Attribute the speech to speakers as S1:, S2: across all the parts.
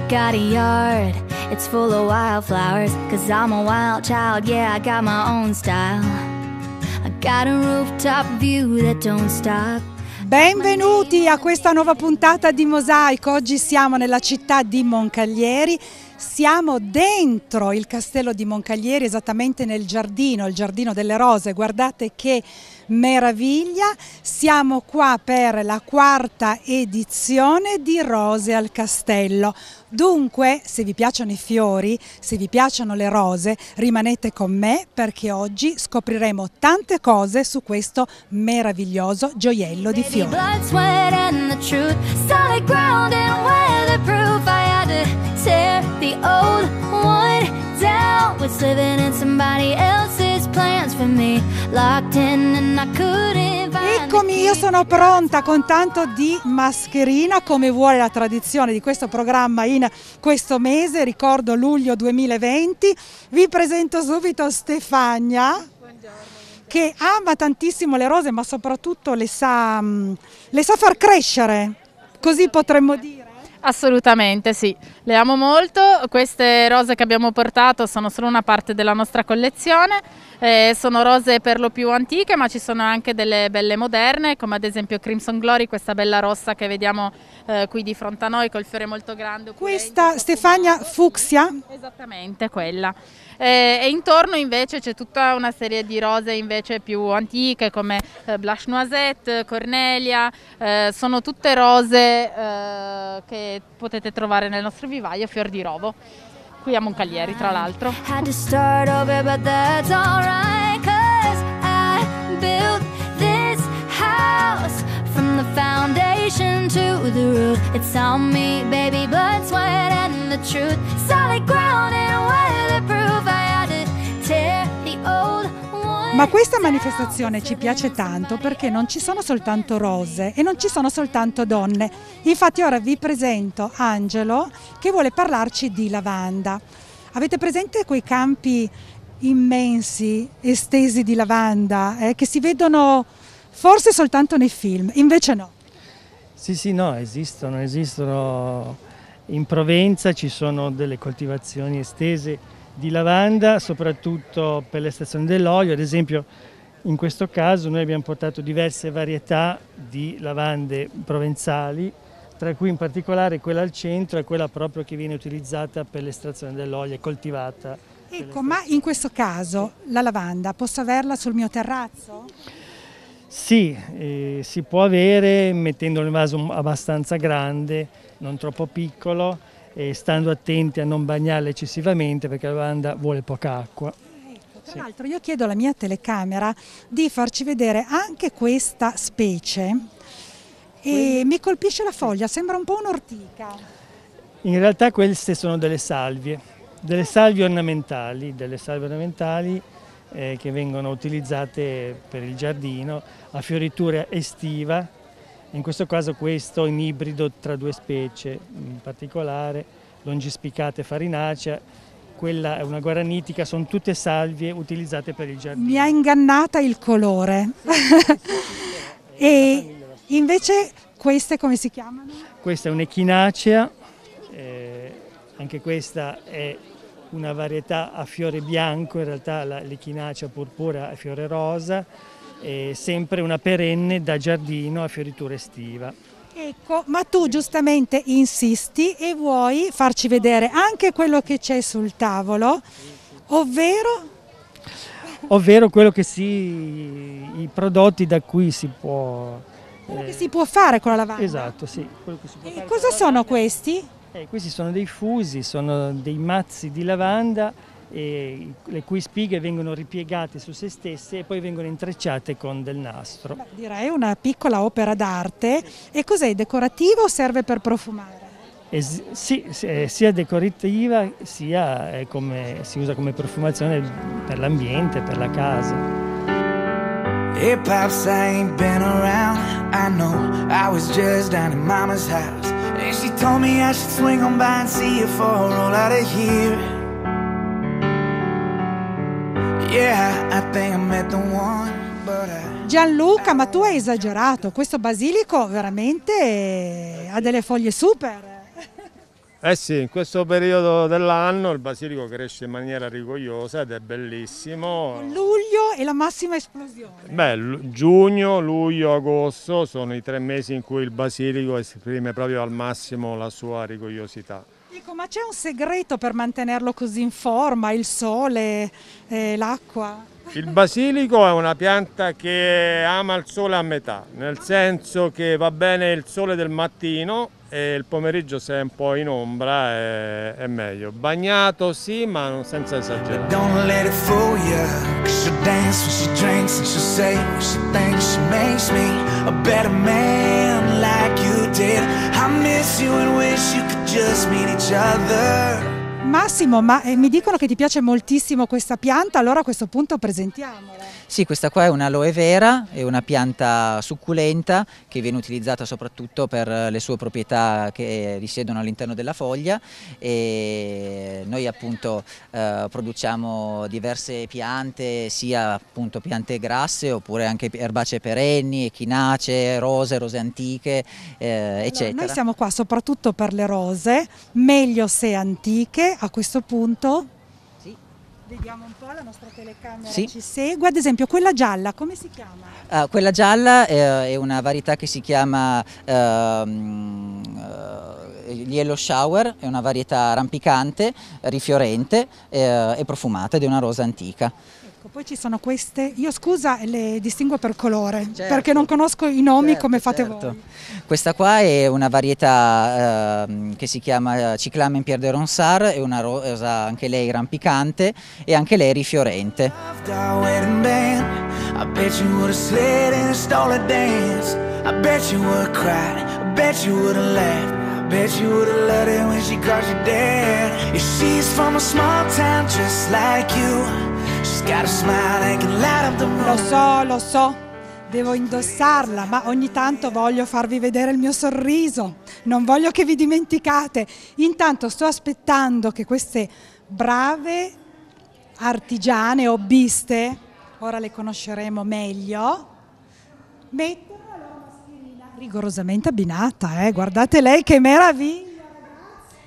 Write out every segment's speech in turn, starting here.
S1: got a yard, it's full of wildflowers, 'cause I'm a wild child, yeah, I got my own style. I got a rooftop view that don't stop.
S2: Benvenuti a questa nuova puntata di Mosaico. Oggi siamo nella città di Moncaglieri, siamo dentro il castello di Moncaglieri, esattamente nel giardino, il giardino delle rose. Guardate che meraviglia, siamo qua per la quarta edizione di Rose al Castello. Dunque, se vi piacciono i fiori, se vi piacciono le rose, rimanete con me perché oggi scopriremo tante cose su questo meraviglioso gioiello di fiori. Eccomi, io sono pronta con tanto di mascherina come vuole la tradizione di questo programma in questo mese, ricordo luglio 2020. Vi presento subito Stefania, che ama tantissimo le rose ma soprattutto le sa far crescere, così potremmo dire.
S3: Assolutamente sì, le amo molto. Queste rose che abbiamo portato sono solo una parte della nostra collezione, sono rose per lo più antiche, ma ci sono anche delle belle moderne, come ad esempio Crimson Glory, questa bella rossa che vediamo qui di fronte a noi col fiore molto grande.
S2: Questa Stefania fucsia?
S3: Esattamente, quella. E intorno invece c'è tutta una serie di rose invece più antiche come Blush Noisette, Cornelia, sono tutte rose che potete trovare nel nostro vivaio Fior di Rovo, qui a Moncaglieri tra l'altro.
S1: Foundation to the roof, it's on me, baby, blood, sweat and the truth, solid ground and weatherproof. I had to tear the old one.
S2: Ma questa manifestazione ci piace tanto perché non ci sono soltanto rose e non ci sono soltanto donne. Infatti ora vi presento Angelo che vuole parlarci di lavanda. Avete presente quei campi immensi, estesi di lavanda che si vedono forse soltanto nei film, invece no.
S4: Sì, no, esistono. In Provenza ci sono delle coltivazioni estese di lavanda, soprattutto per l'estrazione dell'olio. Ad esempio, in questo caso noi abbiamo portato diverse varietà di lavande provenzali, tra cui in particolare quella al centro è quella proprio che viene utilizzata per l'estrazione dell'olio, è coltivata.
S2: Ecco, ma in questo caso la lavanda posso averla sul mio terrazzo?
S4: Sì, si può avere mettendolo in un vaso abbastanza grande, non troppo piccolo, e stando attenti a non bagnarla eccessivamente perché la lavanda vuole poca acqua.
S2: Ecco, tra l'altro io chiedo alla mia telecamera di farci vedere anche questa specie e mi colpisce la foglia, sembra un po' un'ortica.
S4: In realtà queste sono delle salvie ornamentali, che vengono utilizzate per il giardino a fioritura estiva. In questo caso questo è un ibrido tra due specie, in particolare longispicata e farinacea, quella è una guaranitica, sono tutte salvie utilizzate per il giardino.
S2: Mi ha ingannata il colore. E invece queste come si chiamano?
S4: Questa è un'echinacea, anche questa è una varietà a fiore bianco, in realtà l'echinacea purpura è fiore rosa, è sempre una perenne da giardino a fioritura estiva.
S2: Ecco, ma tu giustamente insisti e vuoi farci vedere anche quello che c'è sul tavolo, ovvero
S4: quello che i prodotti da cui si può...
S2: quello che si può fare con la lavanda.
S4: Esatto, sì. Quello che si può fare
S2: cosa sono questi?
S4: Questi sono dei fusi, sono dei mazzi di lavanda le cui spighe vengono ripiegate su se stesse e poi vengono intrecciate con del nastro.
S2: Beh, direi una piccola opera d'arte. E cos'è, decorativo o serve per profumare?
S4: Sì, sia decorativa sia si usa come profumazione per l'ambiente, per la casa.
S5: Hey pops, I ain't been around, I know, I was just down at mama's house, and she told me I should swing on by and see you for a roll out of here. Yeah, I think I met the one, but
S2: Gianluca, ma tu hai esagerato, questo basilico veramente ha delle foglie super.
S6: Eh sì, in questo periodo dell'anno il basilico cresce in maniera rigogliosa ed è bellissimo.
S2: Luglio è la massima esplosione.
S6: Beh, giugno, luglio, agosto sono i 3 mesi in cui il basilico esprime proprio al massimo la sua rigogliosità.
S2: Ecco, ma c'è un segreto per mantenerlo così in forma, il sole, l'acqua?
S6: Il basilico è una pianta che ama il sole a metà, nel senso che va bene il sole del mattino e il pomeriggio, se è un po' in ombra, è meglio. Bagnato sì, ma senza esagerare.
S5: Don't let it fool ya, 'cause she'll dance when she drinks and she'll say what she thinks. She makes me a better man like you did. I miss you and wish you could just meet each other.
S2: Massimo, ma mi dicono che ti piace moltissimo questa pianta, allora a questo punto presentiamola.
S7: Sì, questa qua è un'aloe vera, è una pianta succulenta che viene utilizzata soprattutto per le sue proprietà che risiedono all'interno della foglia, e noi appunto produciamo diverse piante, sia appunto piante grasse oppure anche erbacee perenni, echinacee, rose antiche, eccetera.
S2: Noi siamo qua soprattutto per le rose, meglio se antiche. A questo punto vediamo un po', la nostra telecamera ci segue. Ad esempio quella gialla, come si chiama?
S7: Quella gialla è una varietà che si chiama Yellow Shower, è una varietà rampicante, rifiorente e profumata ed è una rosa antica.
S2: Poi ci sono queste, io scusa le distingo per colore, perché non conosco i nomi come fate voi.
S7: Questa qua è una varietà che si chiama Cyclamen Pierre de Ronsard, è una rosa anche lei rampicante e anche lei rifiorente.
S5: Bet you would've loved it when she caught you dead. If she's from a small town just like you, she's got a smile that can light up the room.
S2: Lo so, devo indossarla, ma ogni tanto voglio farvi vedere il mio sorriso, non voglio che vi dimenticate. Intanto sto aspettando che queste brave artigiane, hobbiste, ora le conosceremo meglio, mettono rigorosamente abbinata, guardate lei che meraviglia, ragazzi.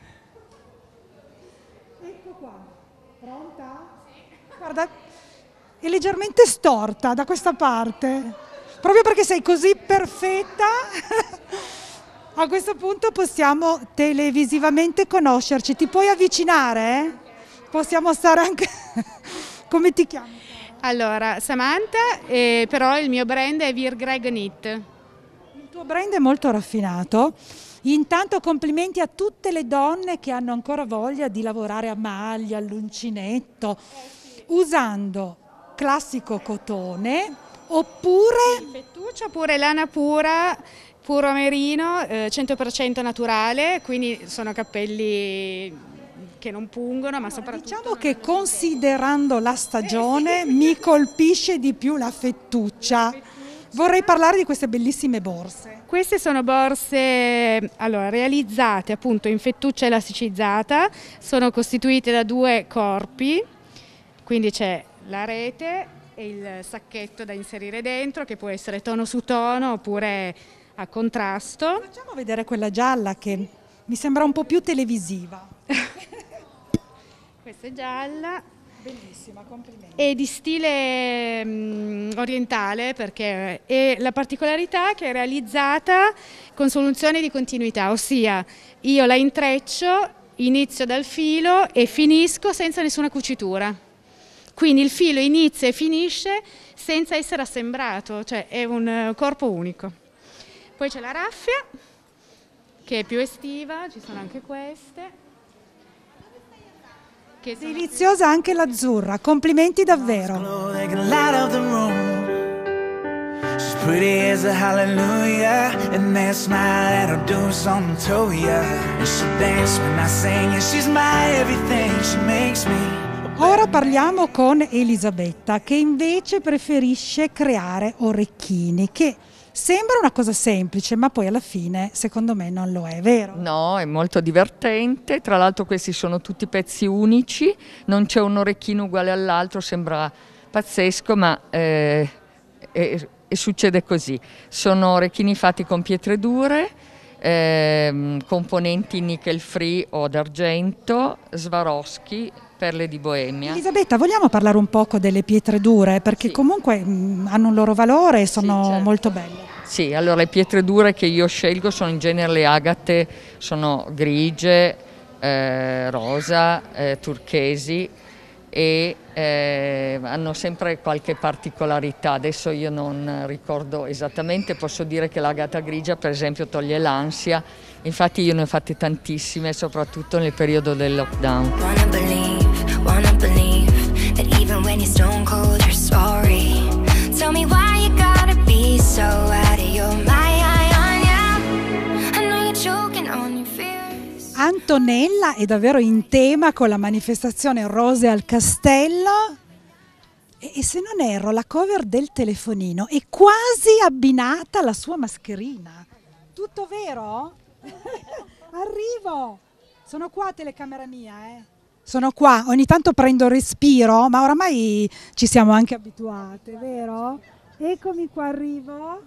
S2: Ecco qua, pronta? Guarda, è leggermente storta da questa parte, proprio perché sei così perfetta. A questo punto possiamo televisivamente conoscerci, ti puoi avvicinare? Possiamo stare anche... Come ti chiami?
S8: Allora, Samantha, però il mio brand è Vir Greg Knit.
S2: Il tuo brand è molto raffinato. Intanto complimenti a tutte le donne che hanno ancora voglia di lavorare a maglia, all'uncinetto, usando classico cotone oppure
S8: fettuccia, oppure lana pura, puro merino, 100% naturale, quindi sono cappelli che non pungono, ma soprattutto...
S2: Diciamo che considerando la stagione mi colpisce di più la fettuccia. Vorrei parlare di queste bellissime borse.
S8: Queste sono borse realizzate appunto in fettuccia elasticizzata, sono costituite da 2 corpi, quindi c'è la rete e il sacchetto da inserire dentro, che può essere tono su tono oppure a contrasto.
S2: Facciamo vedere quella gialla che mi sembra un po' più televisiva.
S8: Questa è gialla.
S2: Bellissima, complimenti.
S8: È di stile orientale, perché è la particolarità che è realizzata con soluzione di continuità, ossia io la intreccio, inizio dal filo e finisco senza nessuna cucitura. Quindi il filo inizia e finisce senza essere assembrato, cioè è un corpo unico. Poi c'è la raffia, che è più estiva, ci sono anche queste.
S2: Deliziosa anche l'azzurra, complimenti davvero.
S5: She's pretty as a hallelujah, and that smile that'll do something to ya. And she'll dance when I sing, and she's my everything, she makes me.
S2: Ora parliamo con Elisabetta, che invece preferisce creare orecchini, che sembra una cosa semplice, ma poi alla fine secondo me non lo è, vero?
S9: No, è molto divertente, tra l'altro questi sono tutti pezzi unici, non c'è un orecchino uguale all'altro, sembra pazzesco, ma succede così. Sono orecchini fatti con pietre dure, componenti nickel free o d'argento, Swarovski, perle di Boemia.
S2: Elisabetta, vogliamo parlare un poco delle pietre dure? Perché comunque hanno un loro valore e sono
S9: certo.
S2: molto belle.
S9: Sì, allora le pietre dure che io scelgo sono in genere le agate, sono grigie, rosa, turchesi e hanno sempre qualche particolarità. Adesso io non ricordo esattamente, posso dire che l'agata grigia per esempio toglie l'ansia, infatti io ne ho fatte tantissime, soprattutto nel periodo del lockdown.
S1: Wanna believe that even when you're stone cold, you're sorry. Tell me why you gotta be so out of your mind. I know you're choking on your fears.
S2: Antonella è davvero in tema con la manifestazione Rose al Castello e se non erro la cover del telefonino è quasi abbinata alla sua mascherina. Tutto vero? Arrivo! Sono qua, telecamera mia, Sono qua, ogni tanto prendo respiro, ma oramai ci siamo anche abituate, vero? Eccomi qua, arrivo.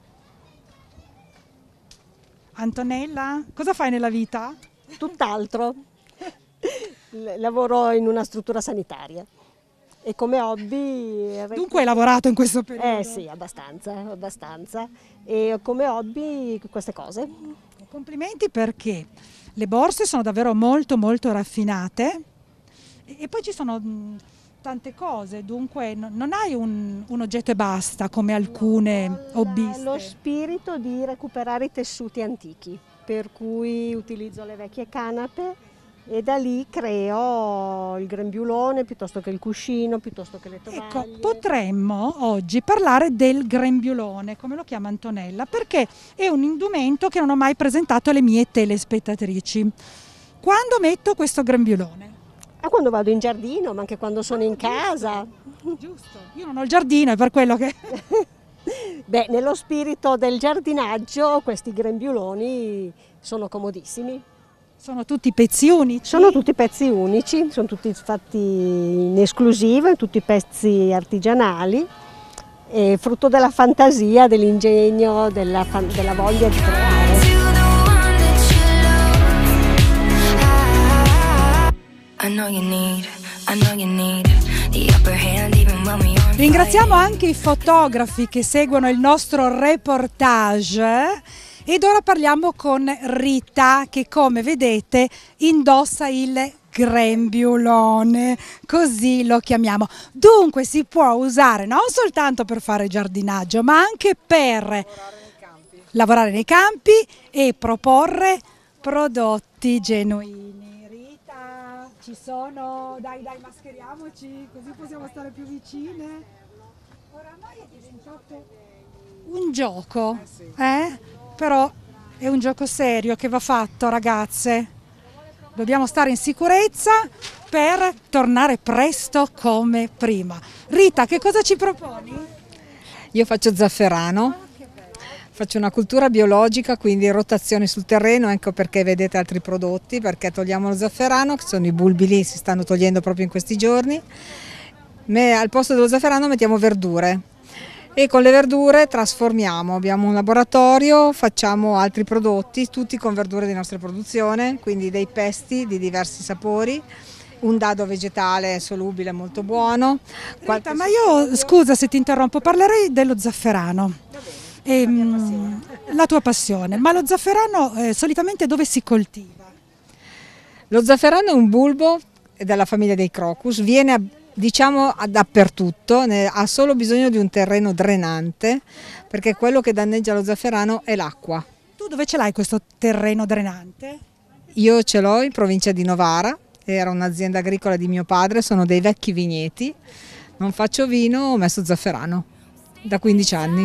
S2: Antonella, cosa fai nella vita?
S10: Tutt'altro. Lavoro in una struttura sanitaria e come hobby...
S2: Dunque hai lavorato in questo periodo?
S10: Sì, abbastanza. E come hobby queste cose.
S2: Complimenti perché le borse sono davvero molto molto raffinate e poi ci sono tante cose, dunque non hai un oggetto e basta come alcune hobbiste.
S10: Lo spirito di recuperare i tessuti antichi, per cui utilizzo le vecchie canape e da lì creo il grembiulone piuttosto che il cuscino, piuttosto che le tovaglie.
S2: Ecco, potremmo oggi parlare del grembiulone, come lo chiama Antonella, perché è un indumento che non ho mai presentato alle mie telespettatrici. Quando metto questo grembiulone?
S10: Quando vado in giardino, ma anche quando sono in casa.
S2: Giusto, io non ho il giardino, è per quello che...
S10: Beh, nello spirito del giardinaggio questi grembiuloni sono comodissimi.
S2: Sono tutti pezzi unici?
S10: Sono tutti pezzi unici, sono tutti fatti in esclusiva, tutti pezzi artigianali, e frutto della fantasia, dell'ingegno, della voglia di creare.
S2: Ringraziamo anche i fotografi che seguono il nostro reportage. Ed ora parliamo con Rita che, come vedete, indossa il grembiulone, così lo chiamiamo. Dunque si può usare non soltanto per fare giardinaggio, ma anche per lavorare nei campi e proporre prodotti genuini. Rita, ci sono? Dai, mascheriamoci, così possiamo stare più vicine. Oramai è diventato un gioco, Però è un gioco serio che va fatto, ragazze. Dobbiamo stare in sicurezza per tornare presto come prima. Rita, che cosa ci proponi?
S11: Io faccio zafferano, faccio una cultura biologica, quindi rotazione sul terreno, ecco perché vedete altri prodotti, perché togliamo lo zafferano, che sono i bulbi lì, si stanno togliendo proprio in questi giorni. Al posto dello zafferano mettiamo verdure. E con le verdure trasformiamo, abbiamo un laboratorio, facciamo altri prodotti, tutti con verdure di nostra produzione, quindi dei pesti di diversi sapori, un dado vegetale solubile molto buono.
S2: Rita, ma io, scusa se ti interrompo, parlerei dello zafferano, la tua passione, ma lo zafferano solitamente dove si coltiva?
S11: Lo zafferano è un bulbo della famiglia dei crocus, viene diciamo dappertutto, ha solo bisogno di un terreno drenante perché quello che danneggia lo zafferano è l'acqua.
S2: Tu dove ce l'hai questo terreno drenante?
S11: Io ce l'ho in provincia di Novara, era un'azienda agricola di mio padre, sono dei vecchi vigneti, non faccio vino, ho messo zafferano da 15 anni.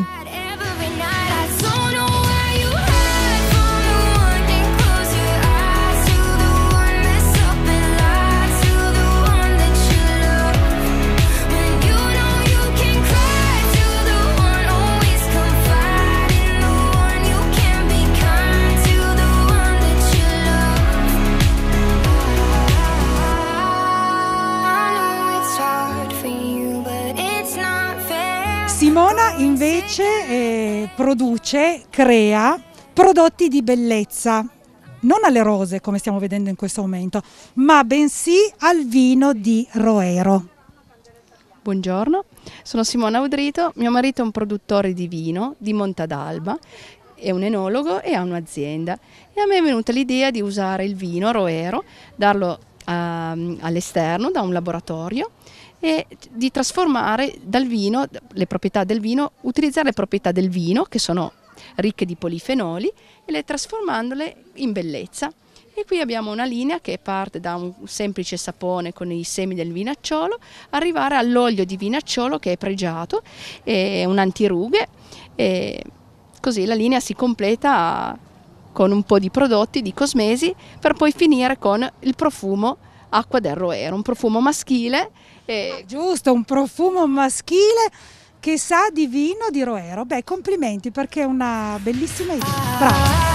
S2: Simona invece produce, crea prodotti di bellezza, non alle rose come stiamo vedendo in questo momento, ma bensì al vino di Roero.
S12: Buongiorno, sono Simona Udrito, mio marito è un produttore di vino di Montadalba, è un enologo e ha un'azienda e a me è venuta l'idea di usare il vino Roero, darlo all'esterno da un laboratorio e di trasformare dal vino le proprietà del vino, utilizzare le proprietà del vino che sono ricche di polifenoli e le trasformandole in bellezza. E qui abbiamo una linea che parte da un semplice sapone con i semi del vinacciolo, arrivare all'olio di vinacciolo che è pregiato, è un antirughe, e così la linea si completa con un po' di prodotti di cosmesi per poi finire con il profumo acqua del Roero, un profumo maschile.
S2: Giusto, un profumo maschile che sa di vino di Roero. Beh, complimenti perché è una bellissima idea. Brava.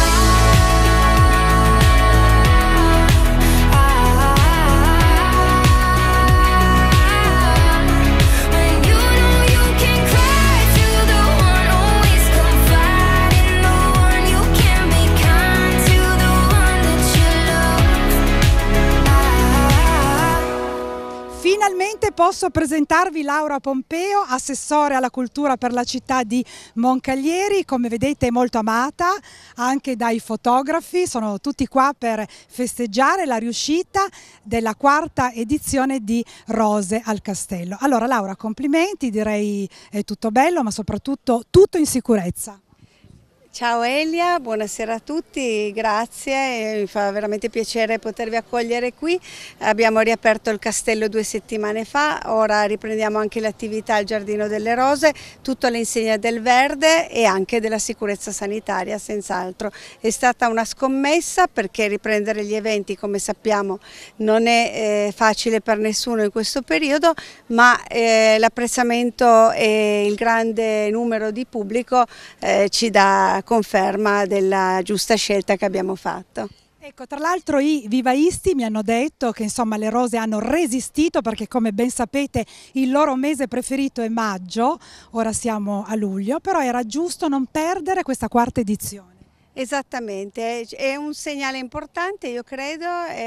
S2: Finalmente posso presentarvi Laura Pompeo, assessore alla cultura per la città di Moncaglieri. Come vedete è molto amata anche dai fotografi, sono tutti qua per festeggiare la riuscita della 4ª edizione di Rose al Castello. Allora Laura, complimenti, direi è tutto bello ma soprattutto tutto in sicurezza.
S13: Ciao Elia, buonasera a tutti, grazie, mi fa veramente piacere potervi accogliere qui. Abbiamo riaperto il castello 2 settimane fa, ora riprendiamo anche l'attività al Giardino delle Rose, tutto all'insegna del verde e anche della sicurezza sanitaria, senz'altro. È stata una scommessa perché riprendere gli eventi, come sappiamo, non è facile per nessuno in questo periodo, ma l'apprezzamento e il grande numero di pubblico ci dà conferma della giusta scelta che abbiamo fatto.
S2: Ecco, tra l'altro i vivaisti mi hanno detto che insomma le rose hanno resistito perché come ben sapete il loro mese preferito è maggio, ora siamo a luglio, però era giusto non perdere questa 4ª edizione.
S13: Esattamente, è un segnale importante, io credo,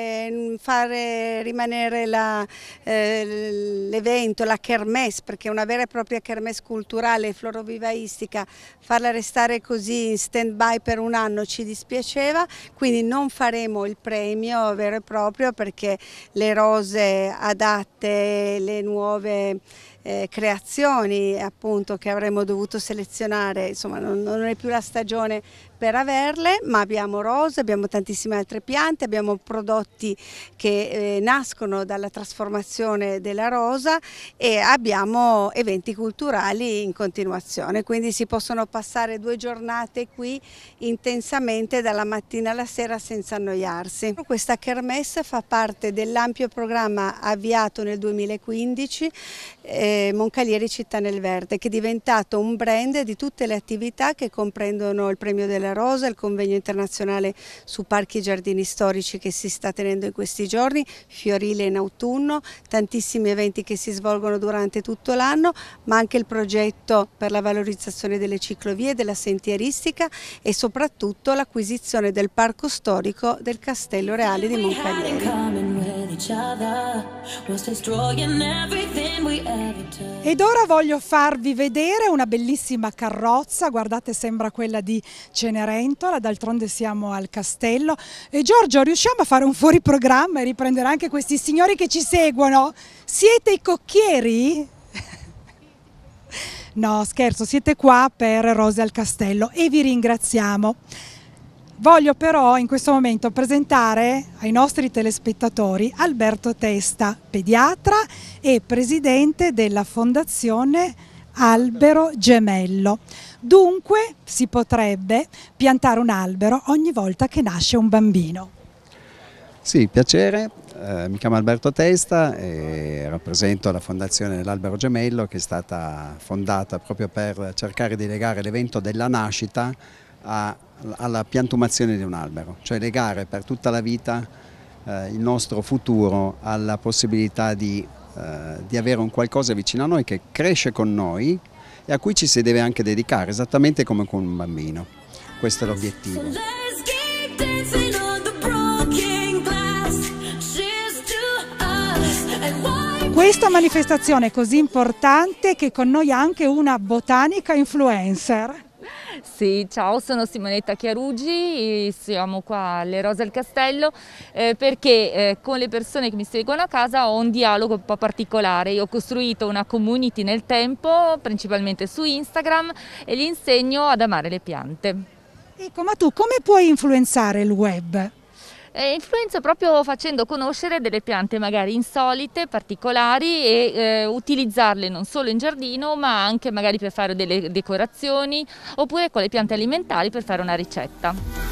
S13: fare rimanere l'evento, la kermesse, perché è una vera e propria kermesse culturale florovivaistica, farla restare così in stand by per un anno ci dispiaceva, quindi non faremo il premio vero e proprio perché le rose adatte, le nuove creazioni appunto che avremmo dovuto selezionare, insomma non è più la stagione per averle, ma abbiamo rose, abbiamo tantissime altre piante, abbiamo prodotti che nascono dalla trasformazione della rosa e abbiamo eventi culturali in continuazione, quindi si possono passare 2 giornate qui intensamente dalla mattina alla sera senza annoiarsi. Questa kermesse fa parte dell'ampio programma avviato nel 2015 Moncaglieri Città nel Verde, che è diventato un brand di tutte le attività che comprendono il Premio della Rosa, il convegno internazionale su parchi e giardini storici che si sta tenendo in questi giorni, fiorile in autunno, tantissimi eventi che si svolgono durante tutto l'anno, ma anche il progetto per la valorizzazione delle ciclovie, della sentieristica e soprattutto l'acquisizione del parco storico del Castello Reale di Moncaglieri.
S2: Ed ora voglio farvi vedere una bellissima carrozza, guardate sembra quella di Cenerentola, d'altronde siamo al castello. E Giorgio, riusciamo a fare un fuori programma e riprendere anche questi signori che ci seguono? Siete i cocchieri? No, scherzo, siete qua per Rose al Castello e vi ringraziamo. Voglio però in questo momento presentare ai nostri telespettatori Alberto Testa, pediatra e presidente della Fondazione Albero Gemello. Dunque si potrebbe piantare un albero ogni volta che nasce un bambino.
S14: Sì, piacere, mi chiamo Alberto Testa e rappresento la Fondazione dell'Albero Gemello che è stata fondata proprio per cercare di legare l'evento della nascita alla piantumazione di un albero, cioè legare per tutta la vita il nostro futuro alla possibilità di avere un qualcosa vicino a noi che cresce con noi e a cui ci si deve anche dedicare, esattamente come con un bambino. Questo è l'obiettivo.
S2: Questa manifestazione è così importante che con noi anche una botanica influencer.
S15: Sì, ciao, sono Simonetta Chiarugi, siamo qua alle Rose al Castello perché con le persone che mi seguono a casa ho un dialogo un po' particolare. Io ho costruito una community nel tempo, principalmente su Instagram, e gli insegno ad amare le piante.
S2: Ecco, ma tu come puoi influenzare il web?
S15: Influenzo proprio facendo conoscere delle piante magari insolite, particolari e utilizzarle non solo in giardino ma anche magari per fare delle decorazioni oppure con le piante alimentari per fare una ricetta.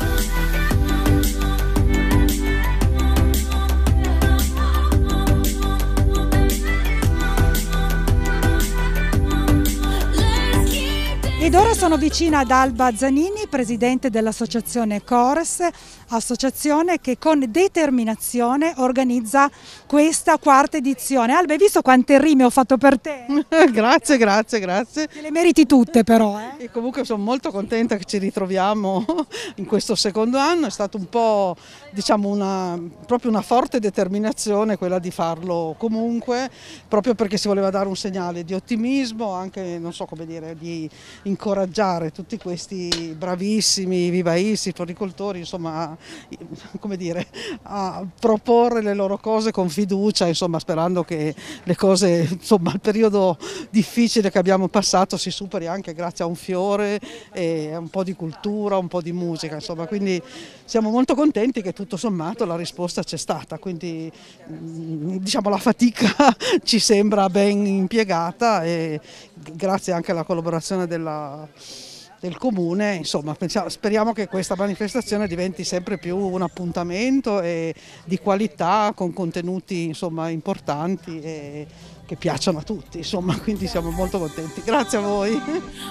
S2: Ed ora sono vicina ad Alba Zanini, presidente dell'associazione Chores, associazione che con determinazione organizza questa quarta edizione. Alba, hai visto quante rime ho fatto per te?
S16: Grazie, grazie, grazie.
S2: Te le meriti tutte però.
S16: E comunque sono molto contenta che ci ritroviamo in questo secondo anno, è stato un po', diciamo, proprio una forte determinazione quella di farlo comunque, proprio perché si voleva dare un segnale di ottimismo, anche, non so come dire, di incoraggiare tutti questi bravissimi vivaisti, floricoltori, insomma, come dire, a proporre le loro cose con fiducia, insomma, sperando che le cose, insomma, il periodo difficile che abbiamo passato si superi anche grazie a un fiore e a un po' di cultura, un po' di musica, insomma, quindi siamo molto contenti che tutto sommato la risposta c'è stata, quindi diciamo la fatica ci sembra ben impiegata e grazie anche alla collaborazione del comune, insomma, speriamo che questa manifestazione diventi sempre più un appuntamento di qualità, con contenuti, insomma, importanti e che piacciono a tutti, insomma, quindi siamo molto contenti. Grazie a voi.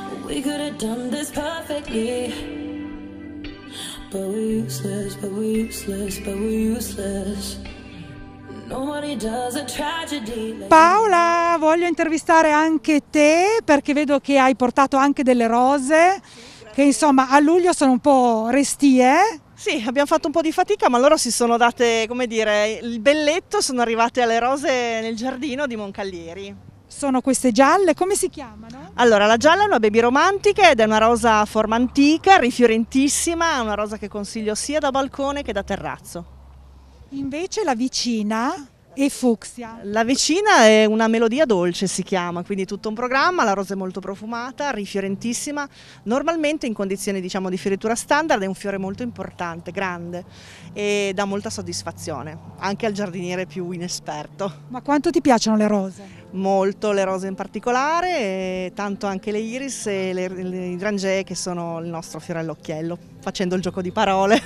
S2: Paola, voglio intervistare anche te perché vedo che hai portato anche delle rose che insomma a luglio sono un po' restie.
S17: Sì, abbiamo fatto un po' di fatica, ma loro si sono date, come dire, il belletto, sono arrivate alle rose nel giardino di Moncaglieri.
S2: Sono queste gialle, come si chiamano?
S17: Allora, la gialla è una baby romantica ed è una rosa a forma antica, rifiorentissima, è una rosa che consiglio sia da balcone che da terrazzo.
S2: Invece la vicina è fucsia.
S17: La vicina è una melodia dolce, si chiama, quindi tutto un programma, la rosa è molto profumata, rifiorentissima, normalmente in condizioni, diciamo, di fioritura standard è un fiore molto importante, grande e dà molta soddisfazione, anche al giardiniere più inesperto.
S2: Ma quanto ti piacciono le rose?
S17: Molto, le rose in particolare, e tanto anche le iris e le idrangee che sono il nostro fiore all'occhiello, facendo il gioco di parole.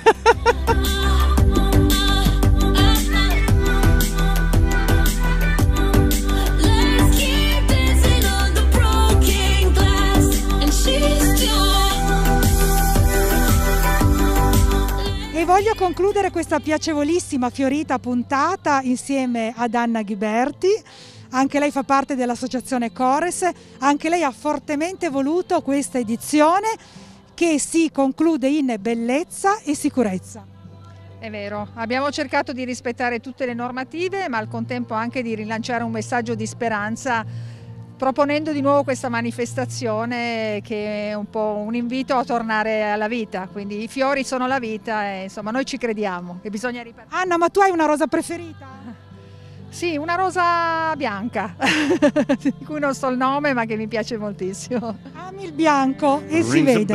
S2: E voglio concludere questa piacevolissima fiorita puntata insieme ad Anna Ghiberti, anche lei fa parte dell'associazione Chores, anche lei ha fortemente voluto questa edizione che si conclude in bellezza e sicurezza.
S11: È vero, abbiamo cercato di rispettare tutte le normative ma al contempo anche di rilanciare un messaggio di speranza proponendo di nuovo questa manifestazione che è un po' un invito a tornare alla vita, quindi i fiori sono la vita e insomma noi ci crediamo che bisogna ripetere.
S2: Anna, ma tu hai una rosa preferita?
S11: Sì, una rosa bianca, di cui non so il nome ma che mi piace moltissimo.
S2: Ami il bianco e si vede.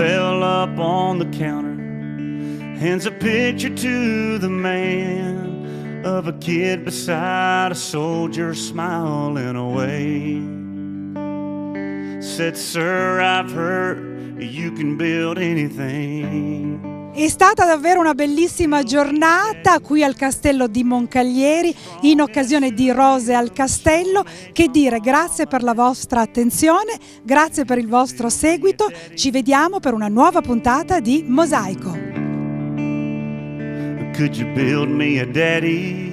S18: Hands a picture to the man of a kid beside a soldier smiling away. Said, sir, I've heard you can build anything.
S2: È stata davvero una bellissima giornata qui al Castello di Moncaglieri in occasione di Rose al Castello. Che dire, grazie per la vostra attenzione, grazie per il vostro seguito, ci vediamo per una nuova puntata di Mosaico.
S18: Could you build me a daddy?